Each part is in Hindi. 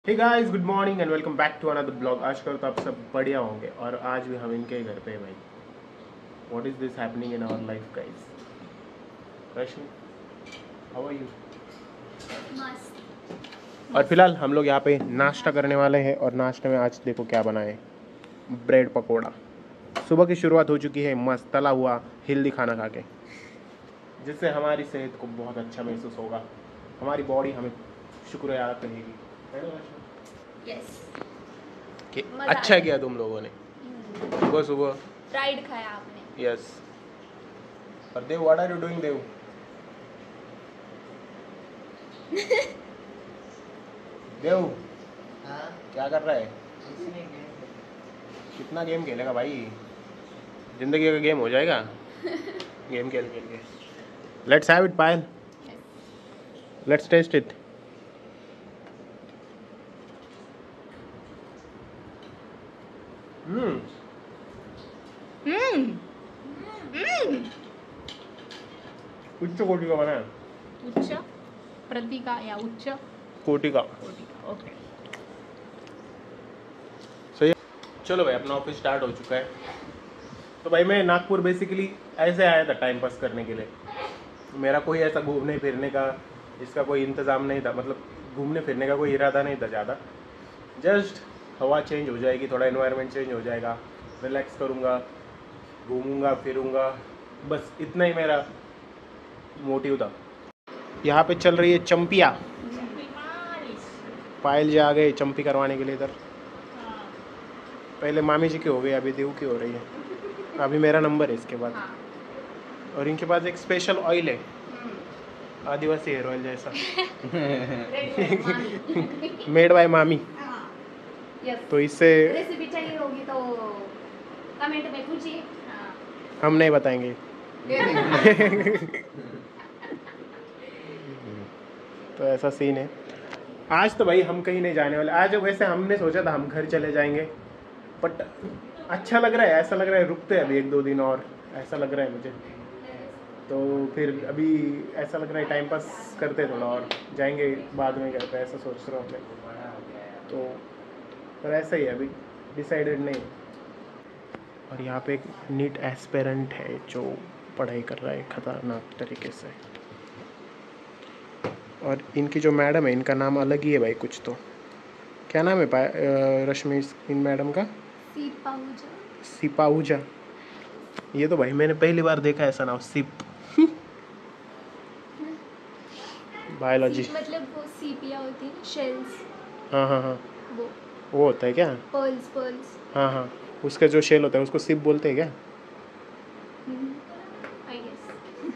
Hey guys, good morning and welcome back to another blog. आज कल तो आप सब बढ़िया होंगे और आज भी हम इनके घर पे हैं भाई। What is this happening in our life guys? Rashmi, how are you? मस्त। और फिलहाल हम लोग यहाँ पे नाश्ता करने वाले हैं और नाश्ते में आज देखो क्या बना है, ब्रेड पकौड़ा। सुबह की शुरुआत हो चुकी है मस्त तला हुआ हेल्दी खाना खा के, जिससे हमारी सेहत को बहुत अच्छा महसूस होगा, हमारी बॉडी हमें शुक्रिया कहेगी। Yes. कि अच्छा किया तुम लोगों ने सुबह सुबह फ्राइड खाया आपने। यस। और Dev, what are you doing Dev? Dev क्या कर रहा है? कितना गेम खेलेगा भाई? जिंदगी का गेम हो जाएगा। गेम खेल खेल के। Let's have it Payal, let's taste it. उच्च कोटि का बना है। उच्च प्रति का या उच्च कोटि का। ओके। सही है। चलो भाई, अपना ऑफिस स्टार्ट हो चुका है। तो भाई मैं नागपुर बेसिकली ऐसे आया था टाइम पास करने के लिए। मेरा कोई ऐसा घूमने फिरने का इसका कोई इंतज़ाम नहीं था, मतलब घूमने फिरने का कोई इरादा नहीं था ज़्यादा। जस्ट हवा चेंज हो जाएगी, थोड़ा एनवायरनमेंट चेंज हो जाएगा, रिलैक्स करूँगा, घूमूंगा फिरूंगा, बस इतना ही मेरा मोटिव था। यहाँ पे चल रही है चंपिया। पायल जी आ गए चंपी करवाने के लिए इधर। पहले मामी जी की हो गई, अभी देव की हो रही है, अभी मेरा नंबर है इसके बाद। और इनके पास एक स्पेशल ऑयल है, आदिवासी हेयर ऑयल जैसा, मेड बाय मामी। तो इससे रेसिपी चाहिए होगी तो कमेंट में पूछिए, हम नहीं बताएंगे। तो ऐसा सीन है। आज तो भाई हम कहीं नहीं जाने वाले। आज वैसे हमने सोचा था हम घर चले जाएंगे, बट अच्छा लग रहा है, ऐसा लग रहा है रुकते हैं अभी 1-2 दिन और, ऐसा लग रहा है मुझे। तो फिर अभी ऐसा लग रहा है टाइम पास करते थोड़ा और जाएंगे बाद में घर पे, ऐसा सोच रहा हूँ मैं। तो पर ऐसा ही है, अभी डिसाइडेड नहीं। और यहाँ पे एक नीट एस्पिरेंट है जो पढ़ाई कर रहा है खतरनाक तरीके से। और इनकी जो मैडम है, इनका नाम अलग ही है भाई कुछ तो। क्या नाम है रश्मि इन मैडम का? सिपाहूजा। ये तो भाई मैंने पहली बार देखा ऐसा नाम, सिप। बायोलॉजी मतलब वो सीपिया होती है, शेल्स। हाँ हाँ हाँ, वो होता है क्या? पर्ल्स। हाँ हाँ, उसका जो शेल होता है उसको सिप बोलते हैं क्या? I guess.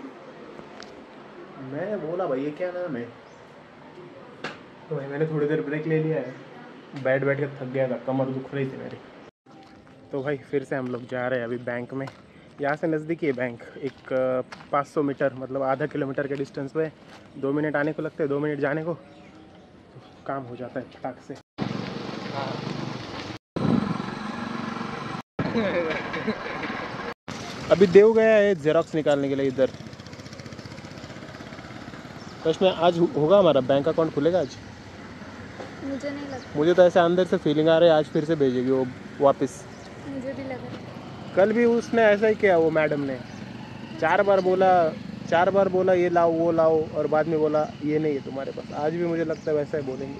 मैंने बोला भाई ये क्या नाम है, तो भाई मैंने थोड़ी देर ब्रेक ले लिया है, बैठ के थक गया था, कमर दुख रही थी मेरी। तो भाई फिर से हम लोग जा रहे हैं अभी बैंक में। यहाँ से नज़दीक है बैंक, एक 500 मीटर, मतलब आधा किलोमीटर के डिस्टेंस पे। 2 मिनट आने को लगते हैं, 2 मिनट जाने को, तो काम हो जाता है फटाक से। अभी देव गया है जेरोक्स निकालने के लिए इधर। तो इसमें आज होगा हमारा बैंक अकाउंट खुलेगा आज? मुझे नहीं लगता। मुझे तो ऐसे अंदर से फीलिंग आ रही है आज फिर से भेजेगी वो वापस। मुझे भी लगा। कल भी उसने ऐसा ही किया, वो मैडम ने 4 बार बोला ये लाओ वो लाओ, और बाद में बोला ये नहीं है तुम्हारे पास। आज भी मुझे लगता है वैसा ही बोलेंगे।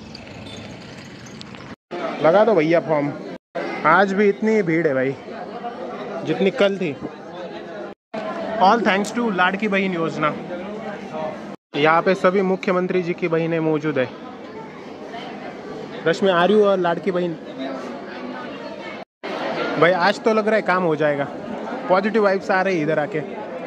लगा दो भैया फॉर्म। आज भी इतनी भीड़ है भाई जितनी कल थी। ऑल थैंक्स टू लाड़की बहन योजना। यहाँ पे सभी मुख्यमंत्री जी की बहनें मौजूद है। रश्मि आ रही हो और लाड़की बहन भाई, आज तो लग रहा है काम हो जाएगा, पॉजिटिव वाइब्स आ रही इधर आके।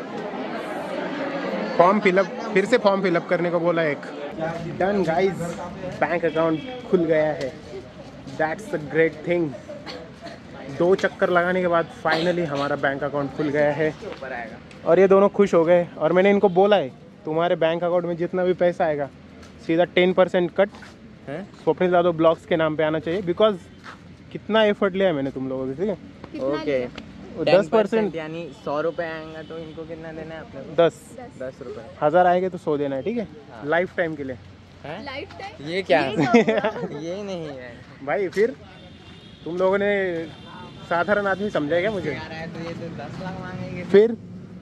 फिर से फॉर्म फिलअप करने को बोला एक। डन गाइस, बैंक अकाउंट खुल गया है, दैट्स अ ग्रेट थिंग। 2 चक्कर लगाने के बाद फाइनली हमारा बैंक अकाउंट खुल गया है और ये दोनों खुश हो गए। और मैंने इनको बोला है तुम्हारे बैंक अकाउंट में जितना भी पैसा आएगा सीधा 10% कट स्वप्निल यादव ब्लॉग्स के नाम पे आना चाहिए, बिकॉज कितना एफर्ट लिया है मैंने तुम लोगों से। ठीक है, ओके। 10% यानी 100 रुपये आएगा तो इनको कितना देना है आपने? 10 10 रुपये। 1000 आएंगे तो 100 देना है, ठीक है, लाइफ टाइम के लिए। लाइफ टाइम ये क्या ये नहीं है भाई फिर तुम लोगों ने साधारण आदमी समझा क्या मुझे? यार है तो ये तो 10 लाख मांगेंगे। फिर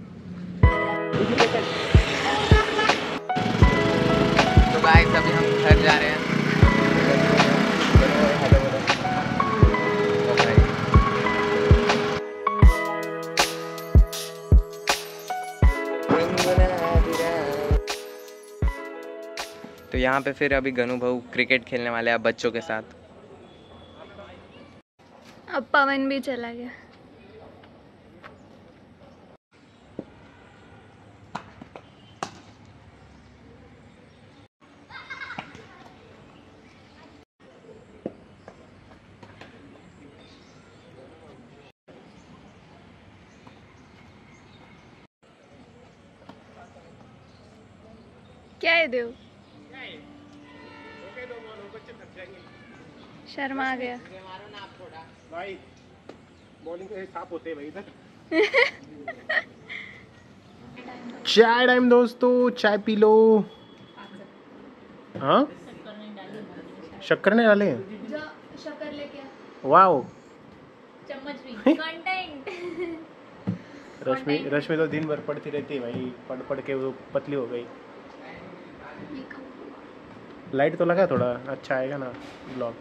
तो गाइस अभी हम घर जा रहे हैं। तो भाई तो यहाँ पे फिर अभी गनू भाऊ क्रिकेट खेलने वाले हैं बच्चों के साथ। अब पवन भी चला गया। क्या है देव? शर्मा आ गया। भाई बॉलिंग के साफ होते हैं भाई इधर। चाय टाइम दोस्तों, चाय पी लो। हाँ शक्कर नहीं डाले हैं? शक्कर लेके वाओ चम्मच भी कंटेंट। रश्मि तो दिन भर पढ़ती रहती है भाई, पढ़ के वो पतली हो गई। लाइट तो लगा, थोड़ा अच्छा आएगा ना ब्लॉग।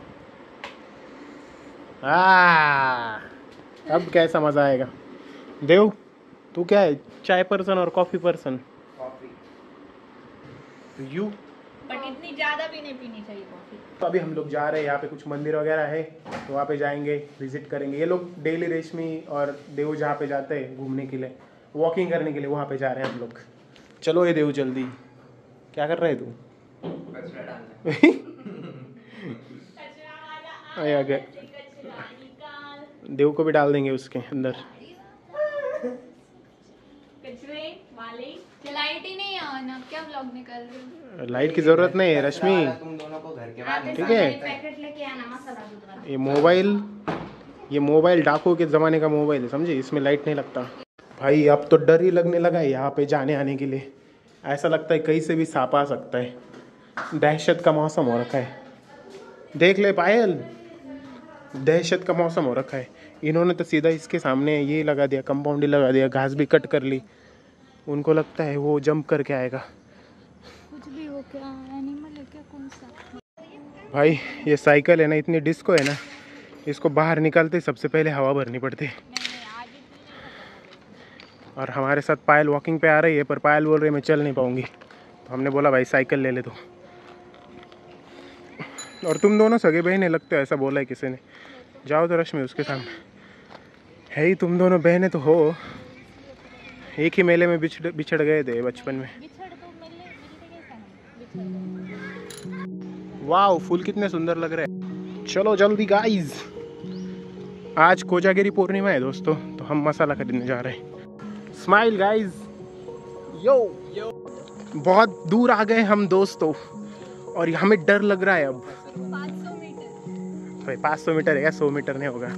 अब कैसा मजा आएगा। देव तू क्या है, चाय पर्सन और coffee person? Coffee. You? But इतनी ज्यादा भी नहीं पीनी चाहिए कॉफी। तो अभी हम लोग जा रहे हैं, यहाँ पे कुछ मंदिर वगैरह है तो वहाँ पे जाएंगे, विजिट करेंगे। ये लोग डेली रेशमी और देव जहाँ पे जाते हैं घूमने के लिए, वॉकिंग करने के लिए, वहाँ पे जा रहे हैं हम लोग। चलो ये देव जल्दी, क्या कर रहे है तू? आगे देव को भी डाल देंगे उसके अंदर। लाइट ही नहीं है ना, क्या व्लॉग निकाल रहे हो? लाइट की जरूरत नहीं है रश्मि, तुम दोनों को घर के बाद ठीक है? पैकेट लेके आना मसाला दूध वाला। ये मोबाइल डाकू के ज़माने का मोबाइल है, समझे? इसमें लाइट नहीं लगता। भाई अब तो डर ही लगने लगा है यहाँ पे जाने आने के लिए। ऐसा लगता है कहीं से भी सांप आ सकता है, दहशत का मौसम हो रखा है। देख ले पायल, दहशत का मौसम हो रखा है। इन्होंने तो सीधा इसके सामने ये लगा दिया, कंपाउंड ही लगा दिया, घास भी कट कर ली। उनको लगता है वो जंप करके आएगा। कुछ भी हो, क्या एनिमल है क्या, कौन सा? भाई ये साइकिल है ना, इतनी डिस्को है ना, इसको बाहर निकालते सबसे पहले हवा भरनी पड़ती है। और हमारे साथ पायल वॉकिंग पे आ रही है, पर पायल बोल रही है मैं चल नहीं पाऊंगी, तो हमने बोला भाई साइकिल ले ले तो। और तुम दोनों सगे बहनें लगते हो, ऐसा बोला है किसी ने। जाओ तो रश्मि उसके सामने। है ही तुम दोनों बहनें तो हो, एक ही मेले में बिछड़ गए थे बचपन में। वाह फूल कितने सुंदर लग रहे हैं। चलो जल्दी गाइस, आज कोजागिरी पूर्णिमा है दोस्तों, तो हम मसाला खरीदने जा रहे हैं। स्माइल गाइस, यो बहुत दूर आ गए हम दोस्तों, और हमें डर लग रहा है अब। 500 मीटर। भाई 500 मीटर है, 100 मीटर नहीं होगा।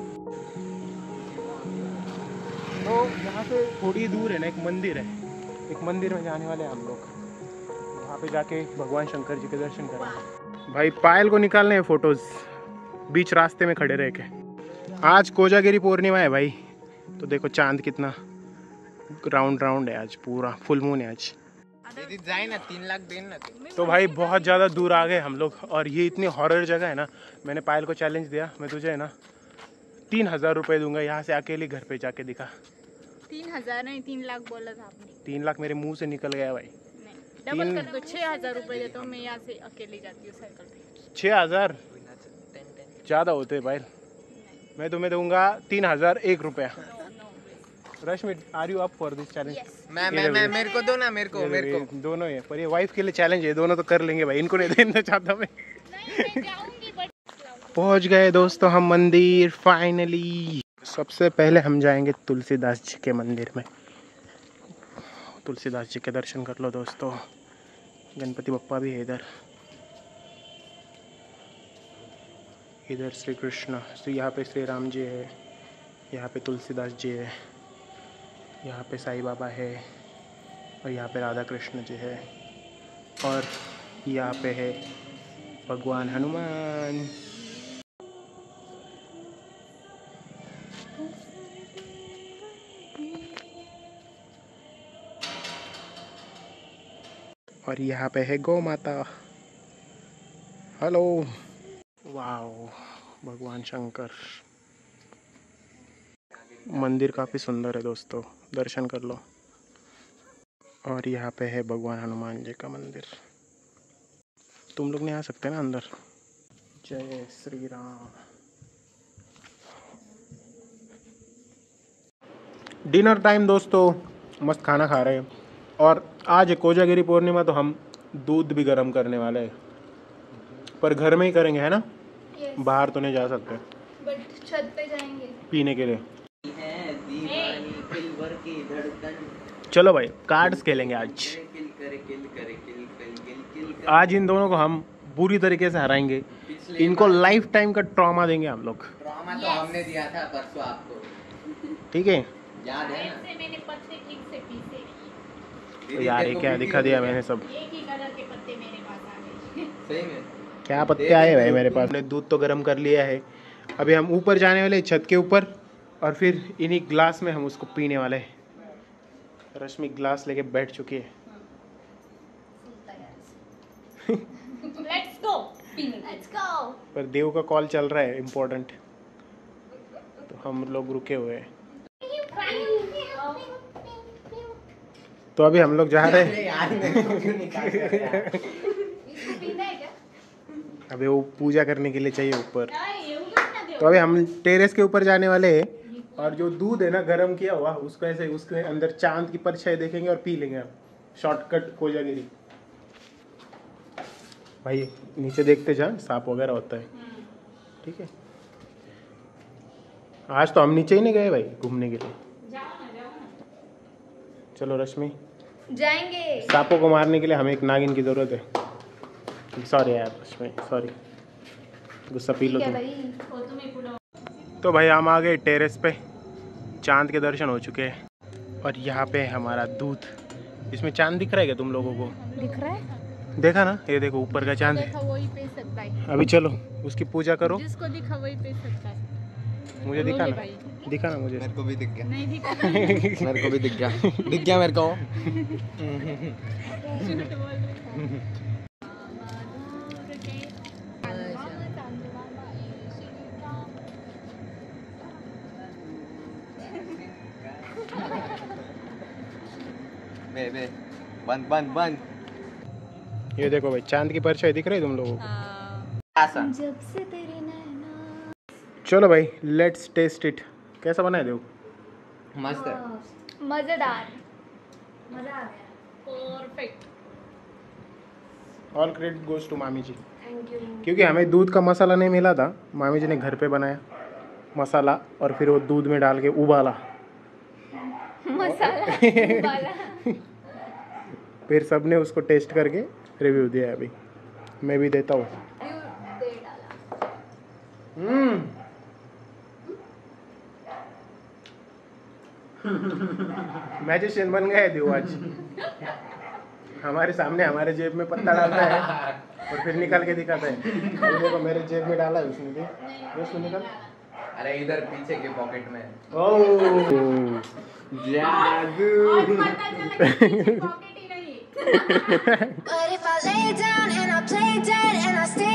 तो यहाँ से थोड़ी दूर है ना एक मंदिर है, एक मंदिर में जाने वाले हैं हम लोग। वहाँ पे जाके भगवान शंकर जी के दर्शन करेंगे। भाई पायल को निकालने हैं फोटोज, बीच रास्ते में खड़े रह के। आज कोजागिरी पूर्णिमा है भाई, तो देखो चांद कितना राउंड राउंड है आज, पूरा फुल मून है आज। जाए ना 3 लाख देना। तो भाई बहुत ज़्यादा दूर आ गए हम लोग, और ये इतनी हॉरर जगह है ना। मैंने पायल को चैलेंज दिया, मैं तुझे है ना 3000 रुपये दूंगा, यहाँ से अकेले घर पे जाके दिखा। 3000 नहीं, 3 लाख बोला था आपने। 3 लाख मेरे मुंह से निकल गया भाई। डबल कर दो, 6000 रुपए देता हूँ मैं, यहाँ से अकेले जाती हूँ साइकिल पे। 6000 ज़्यादा होते हैं भाई, मैं तुम्हें दूंगा 3001 रुपया। Rashmi are you up for this challenge? मैं मेरे को दो ना, मेरे को दोनों है, पर ये वाइफ के लिए चैलेंज है, दोनों तो कर लेंगे भाई, इनको नहीं देना चाहता मैं। पहुंच गए दोस्तों हम मंदिर फाइनली। सबसे पहले हम जाएंगे तुलसीदास जी के मंदिर में। तुलसीदास जी के दर्शन कर लो दोस्तों। गणपति बप्पा भी है इधर। इधर श्री कृष्ण, यहाँ पे श्री राम जी है, यहाँ पे तुलसीदास जी है, यहाँ पे साईं बाबा है, और यहाँ पे राधा कृष्ण जी है, और यहाँ पे है भगवान हनुमान। और यहाँ पे है गौ माता। हेलो। वाओ, भगवान शंकर। मंदिर काफ़ी सुंदर है दोस्तों, दर्शन कर लो। और यहाँ पे है भगवान हनुमान जी का मंदिर। तुम लोग नहीं आ सकते ना अंदर। जय श्री राम। डिनर टाइम दोस्तों, मस्त खाना खा रहे हैं। और आज है कोजागिरी पूर्णिमा, तो हम दूध भी गर्म करने वाले हैं, पर घर में ही करेंगे, है ना? Yes. बाहर तो नहीं जा सकते बट छत पे जाएंगे पीने के लिए। चलो भाई, कार्ड्स खेलेंगे आज। आज इन दोनों को हम बुरी तरीके से हराएंगे। इनको लाइफ टाइम का ट्रॉमा देंगे हम लोग। ट्रॉमा तो हमने दिया था परसों आपको, ठीक है? याद है ना? मैंने पत्ते ठीक से पीसे तो यार ये क्या दिखा दिया मैंने सब। एक ही कलर के पत्ते मेरे पास आ गए। सही में क्या पत्ते आए भाई मेरे पास। हमने दूध तो गर्म कर लिया है, अभी हम ऊपर जाने वाले छत के ऊपर, और फिर इन्हीं ग्लास में हम उसको पीने वाले हैं। रश्मि ग्लास लेके बैठ चुकी है। Let's go, let's go. पर देव का कॉल चल रहा है इम्पोर्टेंट, तो हम लोग रुके हुए हैं। तो अभी हम लोग जा रहे हैं। अभी वो पूजा करने के लिए चाहिए ऊपर, तो अभी हम टेरेस के ऊपर जाने वाले हैं। और जो दूध है ना गर्म किया हुआ, उसको ऐसे उसके अंदर चांद की परछाई देखेंगे और पी लेंगे हम। शॉर्टकट कोजागिरी। भाई नीचे देखते जा, सांप वगैरह होता है, ठीक है? आज तो हम नीचे ही नहीं गए भाई घूमने के लिए। चलो रश्मि, जाएंगे। सांपों को मारने के लिए हमें एक नागिन की जरूरत है। सॉरी यार रश्मि, सॉरी, गुस्सा पी लो तुम। तो भाई हम आ गए टेरेस पे, चांद के दर्शन हो चुके हैं। और यहाँ पे हमारा दूध, इसमें चांद दिख रहा है क्या तुम लोगों को? दिख रहा है? देखा ना, ये देखो ऊपर का चांद है। देखा वही पे सकता है। अभी चलो उसकी पूजा करो। जिसको दिखा वही पे सकता है। मुझे दिखा ना, दिखा ना मुझे। मेरे को भी दिख गया। नहीं दिखा। मेरे को भी दिख गया, दिख गया मेरे को। बे बंद बंद बंद। ये देखो भाई, चांद की परछाई दिख रही है तुम लोगों को? ऐसा जब से तेरी नैना। चलो भाई, लेट्स टेस्ट इट। कैसा बना है देव? मस्त है। मजेदार, मजा आ गया। Perfect. All credit goes to मामी जी, थैंक यू। क्योंकि हमें दूध का मसाला नहीं मिला था। मामी जी ने घर पे बनाया मसाला, और फिर वो दूध में डाल के उबाला। मसाला उबाला। फिर सबने उसको टेस्ट करके रिव्यू दिया। अभी मैं भी देता हूँ। दे डाला। मैजिशियन बन गए देव आज। हमारे सामने हमारे जेब में पत्ता डालता है और फिर निकाल के दिखाता है। ये देखो मेरे जेब में डाला है उसने, दे उसमें निकाल। अरे इधर पीछे के पॉकेट में। ओह जादू। पॉकेट ही नहीं। But if I lay down and I play dead and I stay